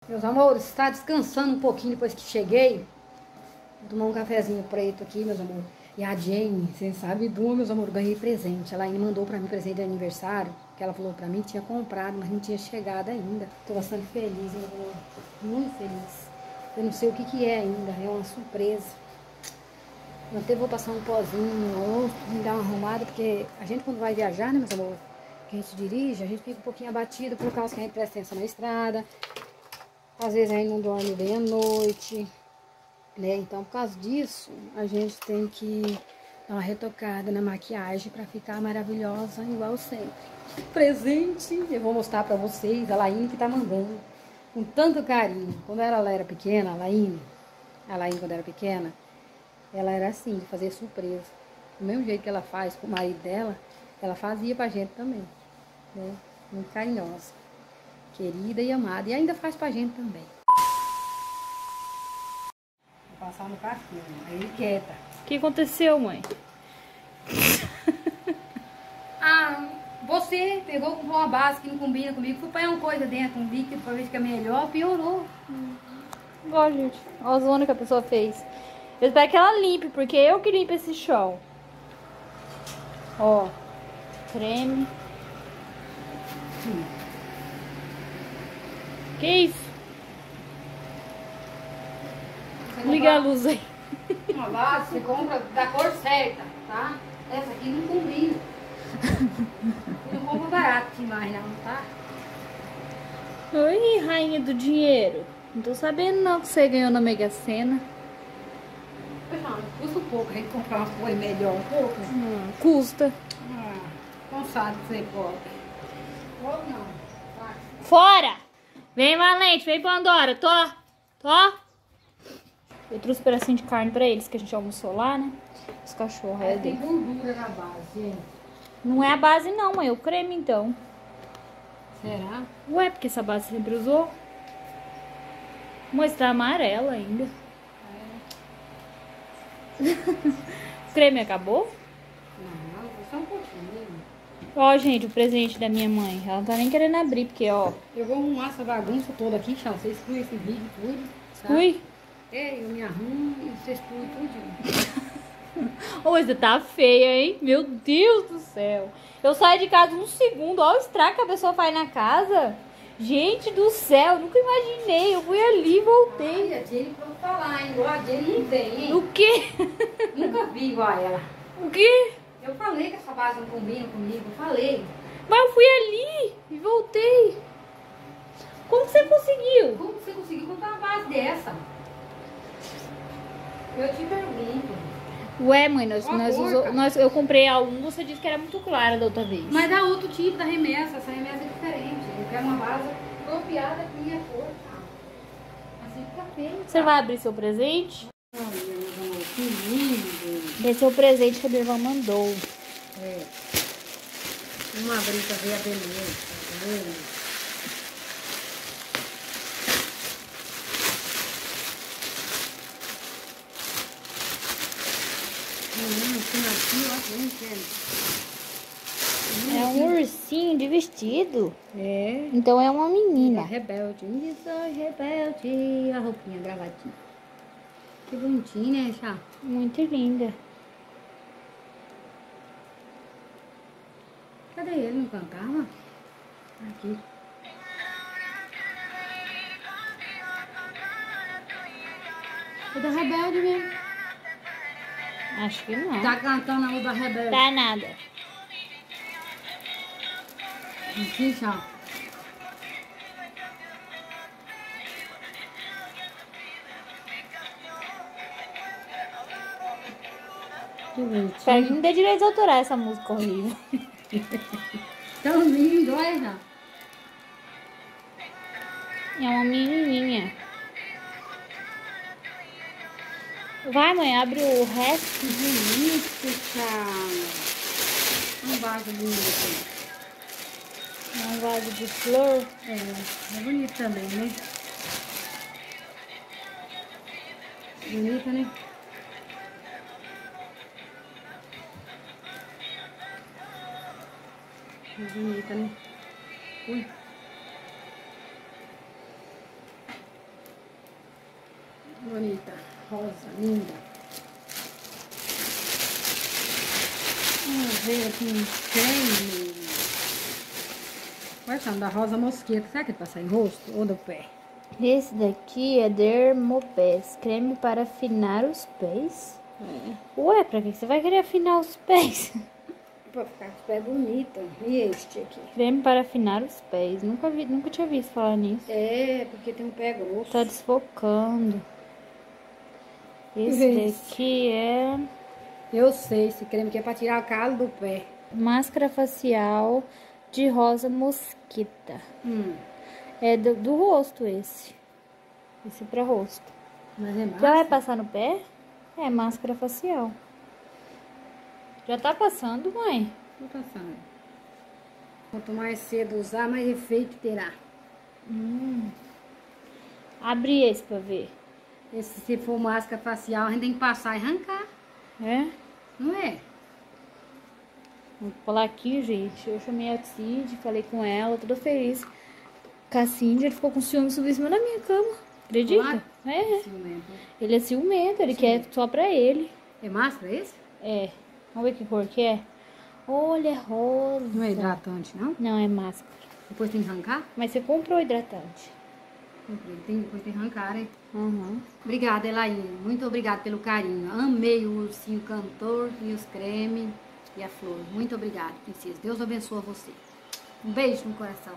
Meus amores, está descansando um pouquinho depois que cheguei. Vou tomar um cafezinho preto aqui, meus amores. E a Jane, vocês sabem, meus amores, ganhei presente. Ela ainda mandou pra mim presente de aniversário, que ela falou pra mim que tinha comprado, mas não tinha chegado ainda. Tô bastante feliz, meu amor. Muito feliz. Eu não sei o que que é ainda, é uma surpresa. Eu até vou passar um pozinho no rosto, me dar uma arrumada, porque a gente quando vai viajar, né, meus amores, que a gente dirige, a gente fica um pouquinho abatido por causa que a gente presta atenção na estrada. Às vezes a gente não dorme bem à noite, né? Então, por causa disso, a gente tem que dar uma retocada na maquiagem para ficar maravilhosa igual sempre. Presente, eu vou mostrar para vocês, a Laine que tá mandando, com tanto carinho. Quando ela era pequena, a Laine quando era pequena, ela era assim, de fazer surpresa. Do mesmo jeito que ela faz com o marido dela, ela fazia pra gente também, né? Muito carinhosa, querida e amada, e ainda faz pra gente também. Vou passar no carrinho, aí ele quieta. O que aconteceu, mãe? Você pegou com uma base que não combina comigo, fui pôr uma coisa dentro, um líquido pra ver se fica melhor, piorou. Ó, gente, ó a zona que a pessoa fez. Eu espero que ela limpe, porque eu que limpo esse chão. Ó, creme. Que isso? Liga a luz aí. Uma base, você compra da cor certa, tá? Essa aqui não combina. Eu não compro barato demais não, tá? Oi, rainha do dinheiro. Não tô sabendo não que você ganhou na Mega Sena. Não, custa um pouco a gente comprar uma coisa melhor, um pouco. Custa. Não sabe que você pode. Ou não, tá? Fora! Vem, Valente, vem, Pandora. Tô. Eu trouxe um pedacinho de carne pra eles, que a gente almoçou lá, né? Os cachorros. Aí tem gordura na base, gente. Não é a base não, mãe. É o creme, então. Será? Ué, porque essa base você sempre usou. Mas tá amarela ainda. O creme acabou? Não, só um pouquinho. Ó, gente, o presente da minha mãe. Ela não tá nem querendo abrir, porque, ó... Eu vou arrumar essa bagunça toda aqui, Chão. Você exclui esse vídeo tudo. Tá? Ui. É, eu me arrumo e você exclui tudo. Ô, você tá feia, hein? Meu Deus do céu. Eu saio de casa um segundo. Olha o estrago que a pessoa faz na casa. Gente do céu, nunca imaginei. Eu fui ali e voltei. Ai, a Jenny pra falar, hein? Igual a Jenny não tem, hein? O quê? Nunca vi igual a ela. O quê? Eu falei que essa base não combina comigo, eu falei. Mas eu fui ali e voltei. Como você conseguiu? Como você conseguiu comprar uma base dessa? Eu te pergunto. Ué, mãe, eu comprei a 1, você disse que era muito clara da outra vez. Mas dá outro tipo da remessa, essa remessa é diferente. Eu quero uma base apropriada com minha cor, tá? Assim fica feio. Você vai abrir seu presente? Olha, meu amor, que lindo. Esse é o presente que a minha irmã mandou. É. Vamos abrir pra ver a beleza. É um ursinho de vestido. É. Então é uma menina. Rebelde. Isso, rebelde. A roupinha, gravadinha. Que bonitinho, né, Chá? Muito linda. Cadê ele? Não cantava? Aqui. É da Rebelde mesmo. Acho que não. Tá cantando a música da Rebelde. Tá nada. Aqui, Chá. Que bonitinho. Espero que não dê direitos autorais essa música horrível. Tão lindo, olha, Chá. É uma menininha. Vai, mãe, abre o resto. Que bonito, Chá. Um vaso bonito. É um vaso de flor. É bonito também, né? Bonita, né? Bonita, né? Ui. Bonita, rosa, linda. Vamos ver aqui um creme. Qual é o da rosa mosqueta? Será que é passar em rosto ou no pé? Esse daqui é Dermopés, creme para afinar os pés. Ué, pra que você vai querer afinar os pés? Pra ficar com os pés bonitos. E este aqui? Creme para afinar os pés. Nunca tinha visto falar nisso. É, porque tem um pé grosso. Tá desfocando. Esse daqui é Eu sei, esse creme aqui é pra tirar o calo do pé. máscara facial de rosa mosquita. É do rosto esse. Esse pra rosto. Mas é Já vai massa. passar no pé? É, máscara facial. Já tá passando, mãe? Tô passando. Quanto mais cedo usar, mais efeito terá. Abre esse pra ver. Esse, se for máscara facial, a gente tem que passar e arrancar. É? Não é? Vou falar aqui, gente. Eu chamei a Cindy, falei com ela, toda feliz. Com a Cindy, ele ficou com ciúme, subiu em cima da minha cama. Acredita? Claro. É. Ciumento. Ele é ciumento, ele quer só pra ele. É máscara esse? É. Vamos ver que cor que é. Olha, é rosa. Não é hidratante, não? Não, é máscara. Depois tem que arrancar? Mas você comprou hidratante. Depois tem que arrancar, hein? Uhum. Obrigada, Elaine. Muito obrigada pelo carinho. Amei o ursinho cantor e os cremes e a flor. Muito obrigada, princesa. Deus abençoe você. Um beijo no coração.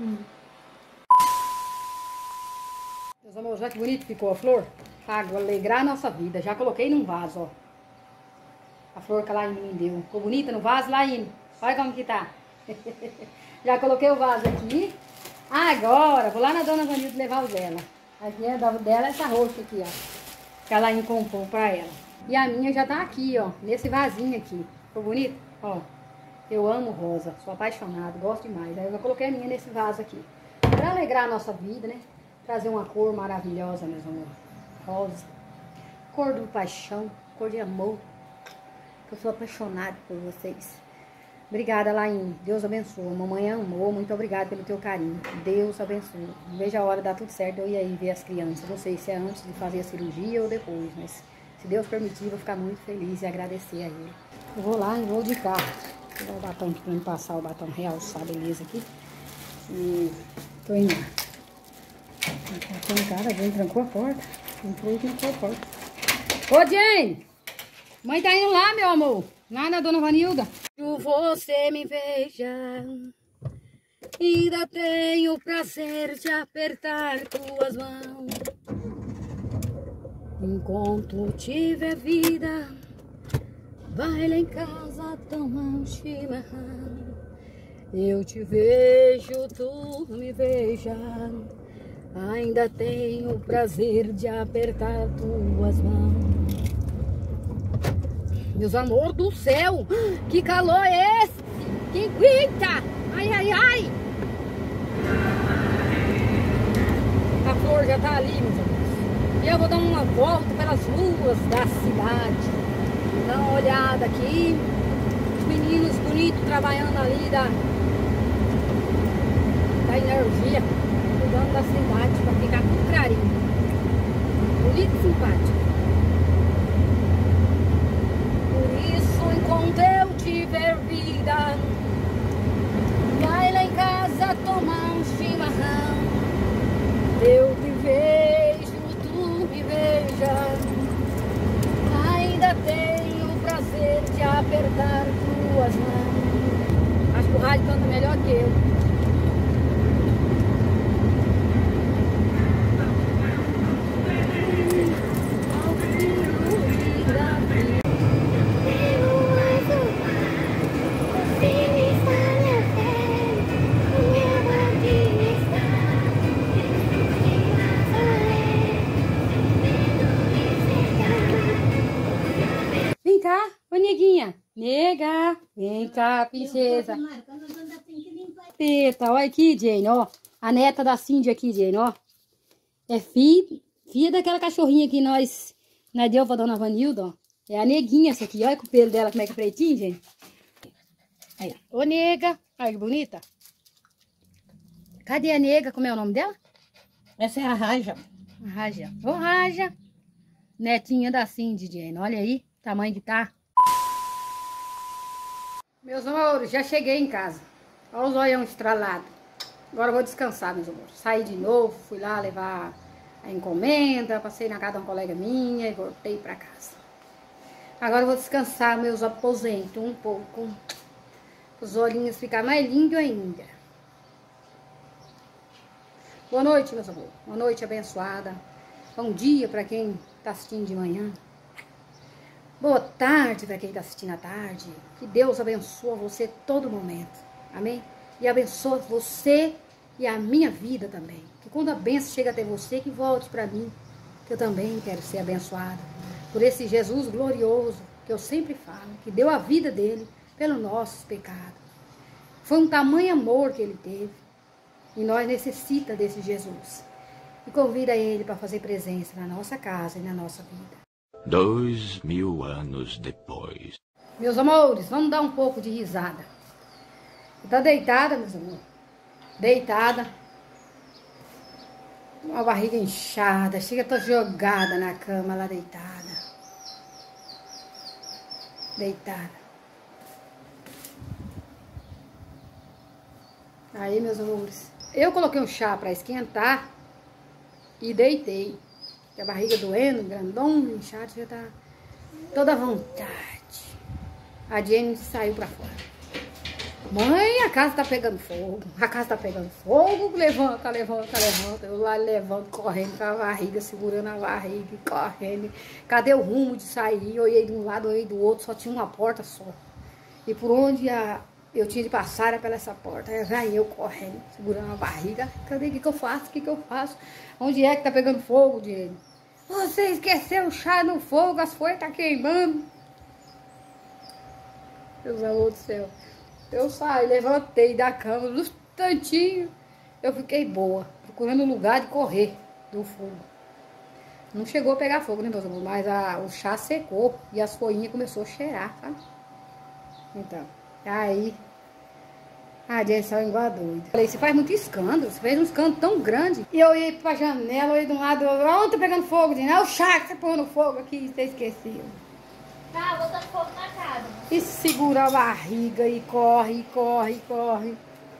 Meus amores, olha que bonito ficou a flor. Água, alegrar a nossa vida. Já coloquei num vaso, ó. A flor que a Laine me deu. Ficou bonita no vaso, Laine? Olha como que tá. Já coloquei o vaso aqui. Agora, vou lá na dona Vanilda levar o dela. Aqui é dela essa roxa aqui, ó. Que a Laine comprou pra ela. E a minha já tá aqui, ó. Nesse vasinho aqui. Ficou bonito? Ó. Eu amo rosa. Sou apaixonada. Gosto demais. Aí eu já coloquei a minha nesse vaso aqui. Pra alegrar a nossa vida, né? Trazer uma cor maravilhosa, meus amores. Rosa. Cor do paixão. Cor de amor. Eu sou apaixonada por vocês. Obrigada, Laine. Deus abençoe. Mamãe amou. Muito obrigada pelo teu carinho. Deus abençoe. Não vejo a hora de dar tudo certo. Eu ia aí ver as crianças. Não sei se é antes de fazer a cirurgia ou depois. Mas se Deus permitir, eu vou ficar muito feliz e agradecer a Ele. Eu vou lá e vou de carro. Vou dar o batom aqui pra me passar o batom realçar, beleza aqui. E tô indo lá. Tem um cara, veio, trancou a porta. Entrou e trancou a porta. Ô, Jane! Mãe tá indo lá, meu amor. Lá na dona Vanilda. Você me veja. Ainda tenho o prazer de apertar tuas mãos. Enquanto tiver vida, vai lá em casa tomar um chimarrão. Eu te vejo, tu me veja. Ainda tenho o prazer de apertar tuas mãos. Meus amor do céu, que calor é esse? Que aguenta! Ai, ai, ai! A flor já tá ali, meus amigos. E eu vou dar uma volta pelas ruas da cidade. Dá uma olhada aqui. Os meninos bonitos trabalhando ali da energia. Cuidando da cidade para ficar tudo clarinho. Bonito e simpático. Enquanto eu tiver vida, vai lá em casa tomar um chimarrão. Eu te vejo, tu me veja. Ainda tenho o prazer de apertar tuas mãos. Acho que o rádio canta melhor que eu. Vem cá, ô neguinha. Nega, vem cá, princesa. Eita, olha aqui, Jane, ó. A neta da Cindy aqui, Jane, ó. É filha daquela cachorrinha que nós deu pra dona Vanilda, ó. É a neguinha essa aqui, olha com o pelo dela como é que é pretinho, gente. Aí, ó. Ô nega, olha que bonita. Cadê a nega? Como é o nome dela? Essa é a Raja. Raja. Ô Raja. Netinha da Cindy, Jane. Olha aí, o tamanho que tá. Meus amores, já cheguei em casa. Olha os olhão estralados. Agora eu vou descansar, meus amores. Saí de novo, fui lá levar a encomenda, passei na casa de uma colega minha e voltei pra casa. Agora eu vou descansar meus aposentos um pouco. Os olhinhos ficar mais lindos ainda. Boa noite, meus amores. Boa noite abençoada. Bom dia para quem está assistindo de manhã. Boa tarde para quem está assistindo à tarde. Que Deus abençoe você todo momento. Amém? E abençoe você e a minha vida também. Que quando a bênção chega até você, que volte para mim. Que eu também quero ser abençoada. Por esse Jesus glorioso que eu sempre falo. Que deu a vida dele pelos nossos pecados. Foi um tamanho amor que ele teve. E nós necessitamos desse Jesus. E convida ele para fazer presença na nossa casa e na nossa vida. 2000 anos depois. Meus amores, vamos dar um pouco de risada. Tá deitada, meus amores? Deitada. Uma barriga inchada. Chega, tô jogada na cama lá deitada. Deitada. Aí, meus amores, eu coloquei um chá para esquentar e deitei. A barriga doendo, grandona, inchada, já tá toda à vontade. A Jenny saiu pra fora. Mãe, a casa tá pegando fogo. A casa tá pegando fogo. Levanta, levanta, levanta. Eu lá levanto, correndo com a barriga, segurando a barriga e correndo. Cadê o rumo de sair? Eu olhei de um lado, eu olhei do outro, só tinha uma porta só. E por onde eu tinha de passar era pela essa porta. Aí vai eu correndo, segurando a barriga. Cadê? O que eu faço? O que eu faço? Onde é que tá pegando fogo, Diego? Você esqueceu o chá no fogo, as folhas tá queimando. Deus amor do céu. Eu saí, levantei da cama, no instantinho, eu fiquei boa, procurando um lugar de correr do fogo. Não chegou a pegar fogo, né, meus amores? Mas o chá secou e as folhinhas começou a cheirar, sabe? Então, aí, a Jenny saiu igual a doida. Falei, você faz muito escândalo, você fez um escândalo tão grande. E eu ia pra janela, olhei de um lado, onde tá pegando fogo, Jenny? É o chá que você pôs no fogo aqui, você esqueceu. Tá, botando fogo na casa. E segura a barriga e corre, corre, corre.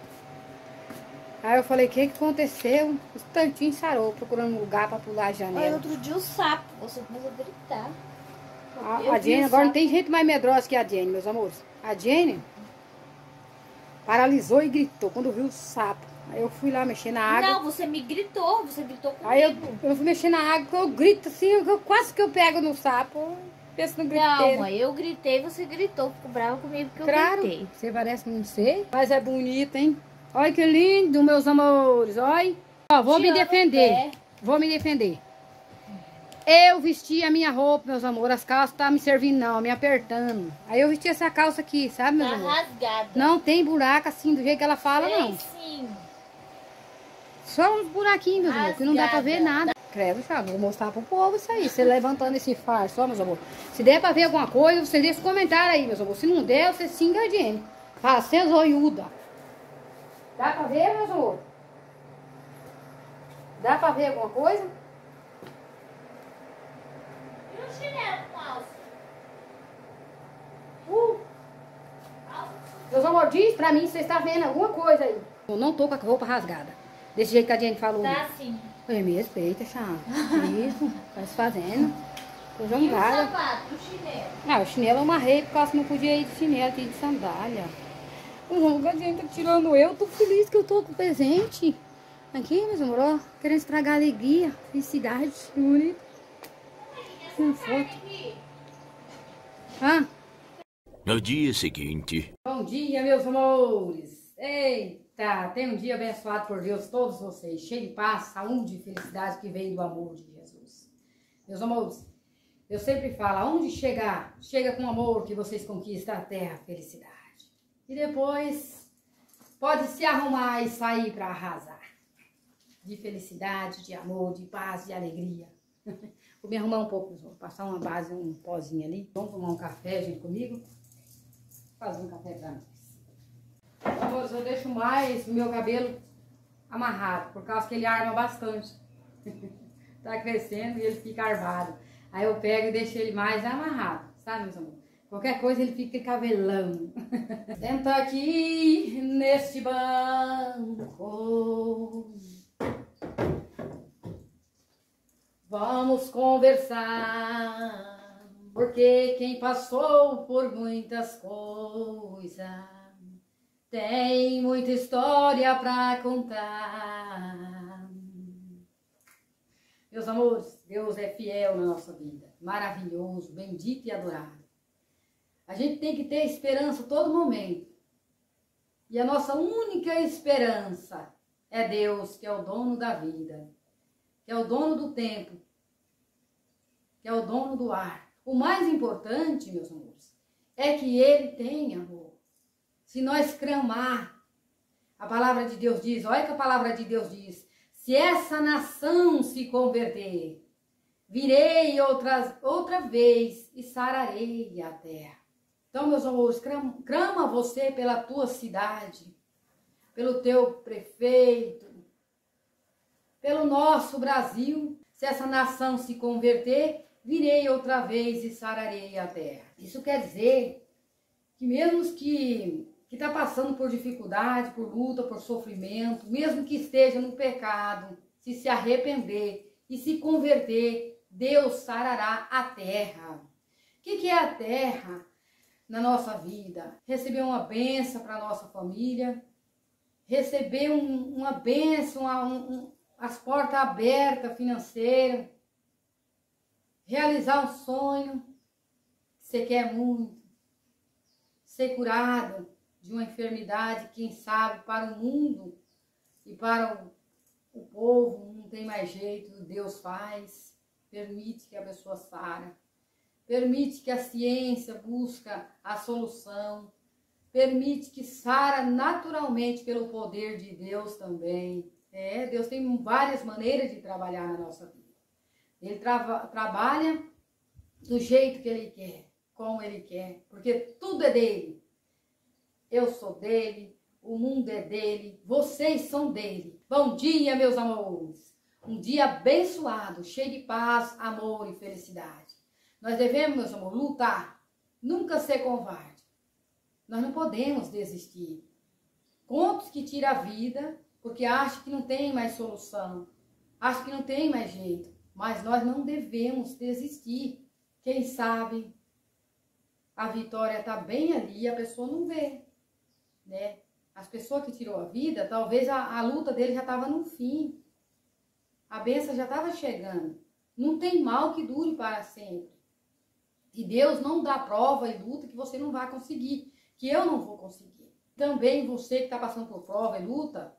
Aí eu falei, o que aconteceu? Um instantinho sarou, procurando um lugar pra pular a Aí janela. outro dia o sapo, você começou a gritar. A Jenny agora não tem gente mais medrosa que a Jenny, meus amores. A Jenny paralisou e gritou quando viu o sapo. Aí eu fui lá mexer na água. Não, você gritou comigo. Aí eu fui mexer na água, eu grito assim, quase que eu pego no sapo. Pensa no griteiro. Não, mãe, eu gritei, você gritou, ficou brava comigo porque Claro, eu gritei. você parece que não sei, mas é bonito, hein? Olha que lindo, meus amores, olha. Ó, vou me defender, vou me defender. Eu vesti a minha roupa, meus amores, as calças tá me servindo não, me apertando. Aí eu vesti essa calça aqui, sabe, meus Tá amores? rasgada. Não tem buraco assim, do jeito que ela fala, não. Sim. Só uns buraquinhos, meus amores, que não dá pra ver Rasgada. nada. Credo, Thiago, vou mostrar pro povo isso aí, você levantando esse farso, ó, meus amores. Se der pra ver alguma coisa, você deixa os comentários aí, meus amores. Se não der, você xinga a Jenny. Fala, você é zoiuda. Dá pra ver, meus amores? Dá pra ver alguma coisa? E o chinelo com alça? Meus amores, diz pra mim se você está vendo alguma coisa aí. Eu não tô com a roupa rasgada. Desse jeito que a Jenny falou. Tá sim. Oi, me respeita, Chá. Isso, tá se fazendo. Tô E o jogada. sapato, o chinelo? Ah, o chinelo eu amarrei por causa que não podia ir de chinelo, aqui de sandália. A gente tá tirando eu, tô feliz que eu tô com presente. Aqui, meus amor, ó, querendo estragar a alegria, felicidade, bonito. Com foto. Ah, No dia seguinte. bom dia, meus amores. Eita, tem um dia abençoado por Deus, todos vocês, cheio de paz, saúde e felicidade que vem do amor de Jesus. Meus amores, eu sempre falo, aonde chegar, chega com amor que vocês conquistam até a felicidade. E depois pode se arrumar e sair para arrasar. De felicidade, de amor, de paz, de alegria. Vou me arrumar um pouco, vou passar uma base, um pozinho ali. Vamos tomar um café, gente, comigo? Fazer um café para nós. Amores, eu deixo mais o meu cabelo amarrado, por causa que ele arma bastante. Tá crescendo e ele fica armado. Aí eu pego e deixo ele mais amarrado, sabe, meus amores? Qualquer coisa ele fica cabelão. Senta aqui neste banco. Vamos conversar. Porque quem passou por muitas coisas tem muita história pra contar. Meus amores, Deus é fiel na nossa vida. Maravilhoso, bendito e adorado. A gente tem que ter esperança a todo momento. E a nossa única esperança é Deus, que é o dono da vida, que é o dono do tempo, que é o dono do ar. O mais importante, meus amores, é que Ele tem amor. Se nós clamar, a palavra de Deus diz, olha que a palavra de Deus diz, se essa nação se converter, virei outra vez e sararei a terra. Então, meus amores, clama você pela tua cidade, pelo teu prefeito, pelo nosso Brasil. Se essa nação se converter, virei outra vez e sararei a terra. Isso quer dizer que mesmo que está passando por dificuldade, por luta, por sofrimento, mesmo que esteja no pecado, se arrepender e se converter, Deus sarará a terra. O que é a terra na nossa vida? Receber uma bênção para a nossa família, receber uma bênção, as portas abertas financeiras, realizar um sonho que você quer muito, ser curado de uma enfermidade, quem sabe, para o mundo e para o povo, não tem mais jeito, Deus faz, permite que a pessoa sara, permite que a ciência busca a solução, permite que sara naturalmente pelo poder de Deus também. Deus tem várias maneiras de trabalhar na nossa vida. Ele trabalha do jeito que Ele quer, como Ele quer, porque tudo é dele. Eu sou dele, o mundo é dele, vocês são dele. Bom dia, meus amores. Um dia abençoado, cheio de paz, amor e felicidade. Nós devemos, meus amores, lutar, nunca ser covarde. Nós não podemos desistir. Contos que tiram a vida, porque acham que não tem mais solução, acham que não tem mais jeito. Mas nós não devemos desistir. Quem sabe a vitória está bem ali e a pessoa não vê, né? As pessoas que tirou a vida, talvez a luta dele já estava no fim. A bênção já estava chegando. Não tem mal que dure para sempre. E Deus não dá prova e luta que você não vai conseguir, que eu não vou conseguir. Também você que está passando por prova e luta,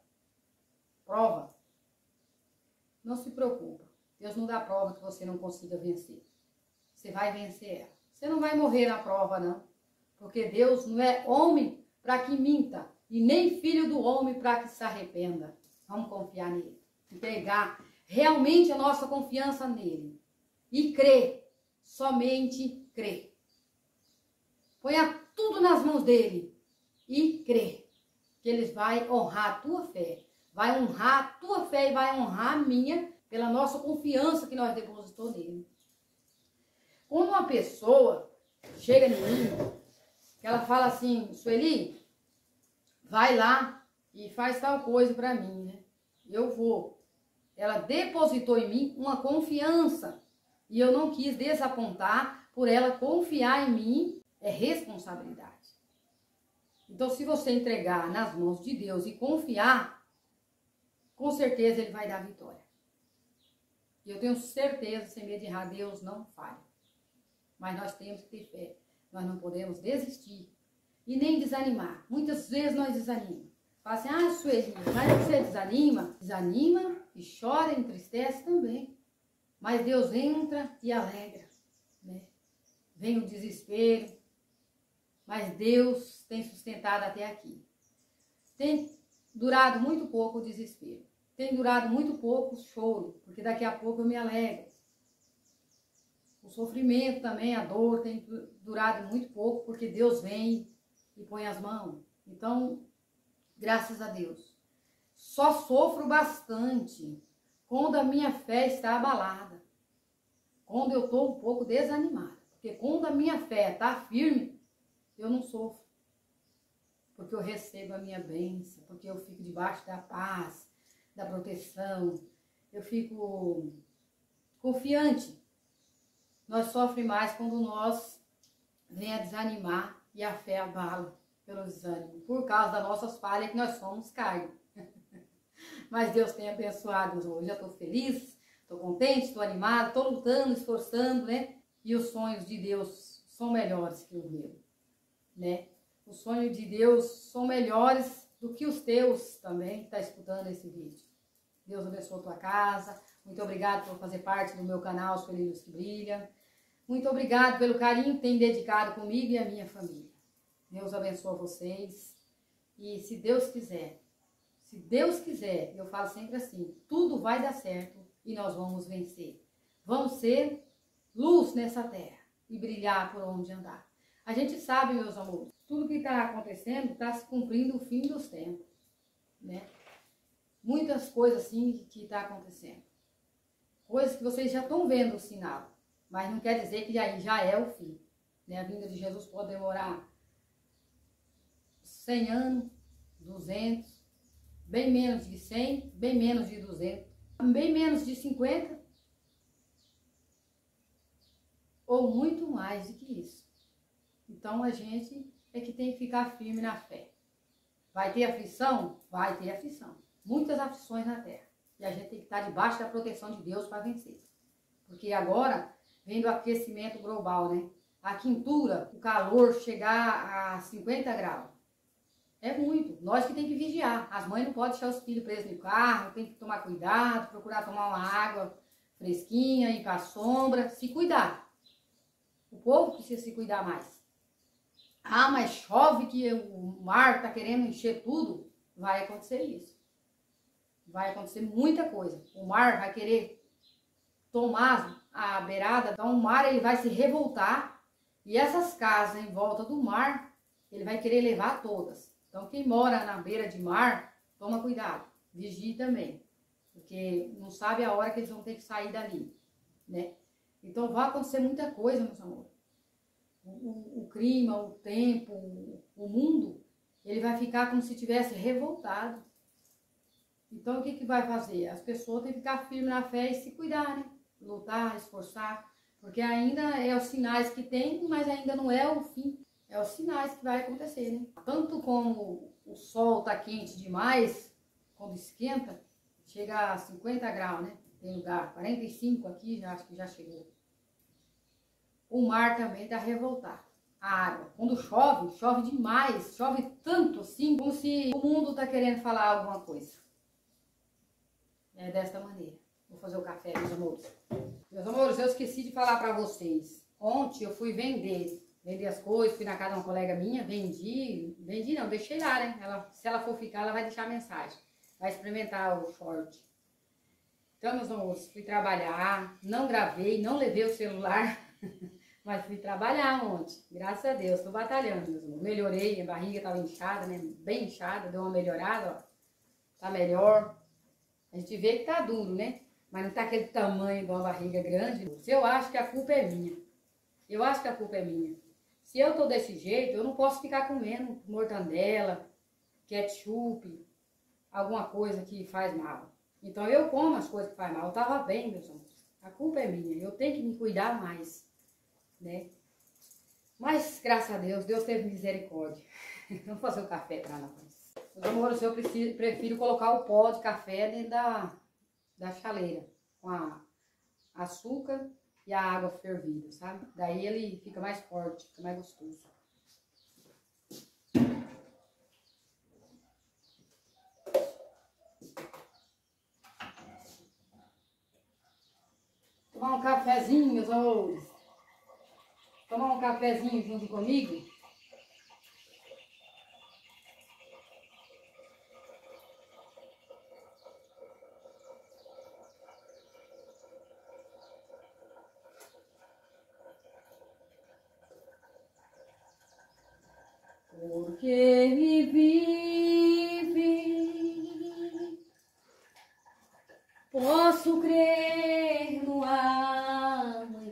não se preocupa. Deus não dá prova que você não consiga vencer. Você vai vencer ela. Você não vai morrer na prova, não. Porque Deus não é homem para que minta. E nem filho do homem para que se arrependa. Vamos confiar nele. Entregar realmente a nossa confiança nele. E crer. Somente crer. Ponha tudo nas mãos dele. E crer. Que ele vai honrar a tua fé. Vai honrar a tua fé e vai honrar a minha, pela nossa confiança que nós depositou nele. Quando uma pessoa chega em mim, que ela fala assim, Sueli, vai lá e faz tal coisa para mim, né? Eu vou. Ela depositou em mim uma confiança e eu não quis desapontar por ela confiar em mim, é responsabilidade. Então, se você entregar nas mãos de Deus e confiar, com certeza Ele vai dar vitória. E eu tenho certeza, sem medo de errar, Deus não falha. Mas nós temos que ter fé. Nós não podemos desistir e nem desanimar. Muitas vezes nós desanimamos. Fala assim, Sueli, mas você desanima? Desanima e chora, entristece também. Mas Deus entra e alegra, né? Vem o desespero, mas Deus tem sustentado até aqui. Tem durado muito pouco o desespero. Tem durado muito pouco o choro, porque daqui a pouco eu me alegro. O sofrimento também, a dor, tem durado muito pouco, porque Deus vem e põe as mãos. Então, graças a Deus. Só sofro bastante quando a minha fé está abalada. quando eu estou um pouco desanimada. Porque quando a minha fé está firme, eu não sofro. Porque eu recebo a minha bênção, porque eu fico debaixo da paz, da proteção, eu fico confiante. Nós sofremos mais quando nós vem a desanimar e a fé abala pelo desânimo, por causa das nossas falhas que nós somos carne. Mas Deus tem abençoado hoje, já estou feliz, estou contente, estou animada, estou lutando, esforçando, né? E os sonhos de Deus são melhores que os meus, né? Os sonhos de Deus são melhores do que os teus também, que está escutando esse vídeo. Deus abençoe a tua casa. Muito obrigado por fazer parte do meu canal Sueli que Brilha. Muito obrigado pelo carinho que tem dedicado comigo e a minha família. Deus abençoe vocês. E se Deus quiser, eu falo sempre assim, tudo vai dar certo e nós vamos vencer. Vamos ser luz nessa terra e brilhar por onde andar. A gente sabe, meus amores, tudo que está acontecendo está se cumprindo o fim dos tempos, né? Muitas coisas assim que está acontecendo. Coisas que vocês já estão vendo o sinal, mas não quer dizer que aí já é o fim, né? A vinda de Jesus pode demorar 100 anos, 200, bem menos de 100, bem menos de 200, bem menos de 50, ou muito mais do que isso. Então a gente é que tem que ficar firme na fé. Vai ter aflição? Vai ter aflição. Muitas aflições na terra. E a gente tem que estar debaixo da proteção de Deus para vencer. Porque agora vem do aquecimento global, né? A quintura, o calor chegar a 50 graus. É muito. Nós que tem que vigiar. As mães não podem deixar os filhos presos no carro, tem que tomar cuidado, procurar tomar uma água fresquinha, ir para a sombra, se cuidar. O povo precisa se cuidar mais. Ah, mas chove que o mar está querendo encher tudo. Vai acontecer isso. Vai acontecer muita coisa. O mar vai querer tomar a beirada. Então o mar ele vai se revoltar. E essas casas em volta do mar, ele vai querer levar todas. Então quem mora na beira de mar, toma cuidado. Vigie também. Porque não sabe a hora que eles vão ter que sair dali, né? Então vai acontecer muita coisa, meus amores. O clima, o tempo, o mundo, ele vai ficar como se tivesse revoltado. Então, o que que vai fazer? As pessoas têm que ficar firmes na fé e se cuidar, né? Lutar, esforçar, porque ainda é os sinais que tem, mas ainda não é o fim. É os sinais que vai acontecer, né? Tanto como o sol tá quente demais, quando esquenta, chega a 50 graus, né? Tem lugar, 45 aqui, já acho que já chegou. O mar também está revoltado. A água, quando chove, chove demais, chove tanto assim, como se o mundo está querendo falar alguma coisa. É desta maneira. Vou fazer o café, meus amores. Meus amores, eu esqueci de falar para vocês. Ontem eu fui vender as coisas, fui na casa de uma colega minha, vendi não, deixei lá, né? Se ela for ficar, ela vai deixar a mensagem. Vai experimentar o short. Então, meus amores, fui trabalhar, não gravei, não levei o celular. Mas fui trabalhar ontem, graças a Deus, tô batalhando, meus amores. Melhorei, a barriga tava inchada, né? Bem inchada, deu uma melhorada, ó. Tá melhor. A gente vê que tá duro, né? Mas não tá aquele tamanho de uma barriga grande. Eu acho que a culpa é minha. Eu acho que a culpa é minha. Se eu tô desse jeito, eu não posso ficar comendo mortandela, ketchup, alguma coisa que faz mal. Então eu como as coisas que faz mal. Eu tava bem, meus amores. A culpa é minha. Eu tenho que me cuidar mais, né? Mas, graças a Deus, Deus teve misericórdia. Vamos fazer o café para nós. Meus amores, eu prefiro colocar o pó de café dentro da chaleira, com açúcar e a água fervida, sabe? Daí ele fica mais forte, fica mais gostoso. Tomar um cafezinho, meus amores. Tomar um cafezinho junto comigo. Porque ele vive, posso crer no amanhã.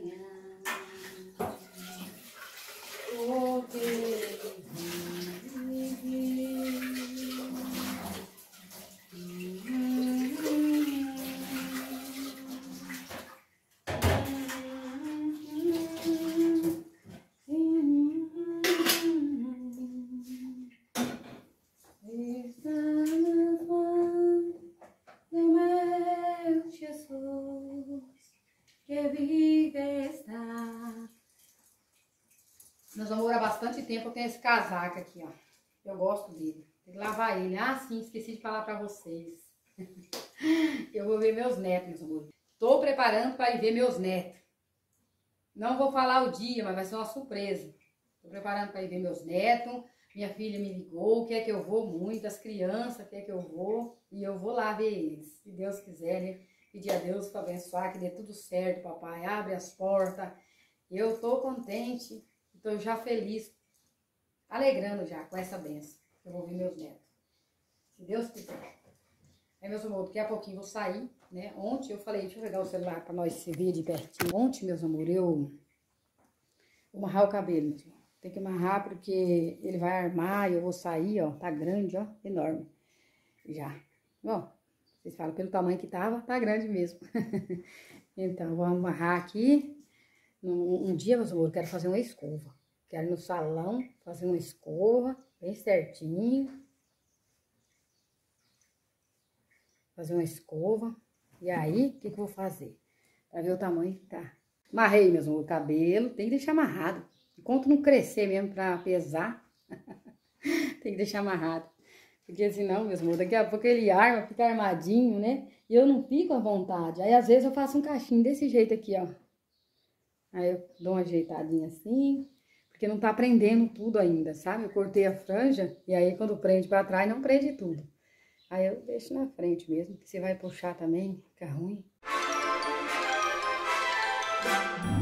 tempo eu tenho esse casaco aqui, ó. Eu gosto dele. Tem que lavar ele. Ah, sim, esqueci de falar pra vocês. Eu vou ver meus netos, meus amores. Tô preparando para ir ver meus netos. Não vou falar o dia, mas vai ser uma surpresa. Tô preparando para ir ver meus netos. Minha filha me ligou, quer que eu vou muito. As crianças quer que eu vou. E eu vou lá ver eles. Se Deus quiser, né? Pedir a Deus para abençoar, que dê tudo certo, papai. Abre as portas. Eu tô contente. Tô já feliz. Alegrando já com essa benção. Eu vou ver meus netos. Se Deus quiser. Aí, meus amores, daqui a pouquinho eu vou sair, né? Ontem eu falei, deixa eu pegar o celular para nós se ver de pertinho. Ontem, meus amores, eu vou amarrar o cabelo, meus amores. Tem que amarrar porque ele vai armar e eu vou sair, ó. Tá grande, ó, enorme. Já. Ó, vocês falam pelo tamanho que tava, tá grande mesmo. Então, vou amarrar aqui. Um dia, meus amores, eu quero fazer uma escova. Quero ir no salão fazer uma escova, bem certinho. Fazer uma escova. E aí, o que eu vou fazer? Pra ver o tamanho que tá. Amarrei, meus amores, o cabelo. Tem que deixar amarrado. Enquanto não crescer mesmo pra pesar, tem que deixar amarrado. Porque senão, meus amores, daqui a pouco ele arma, fica armadinho, né? E eu não fico à vontade. Aí, às vezes, eu faço um cachinho desse jeito aqui, ó. Aí eu dou uma ajeitadinha assim, porque não tá prendendo tudo ainda, sabe? Eu cortei a franja e aí quando prende pra trás, não prende tudo. Aí eu deixo na frente mesmo, que você vai puxar também, fica ruim.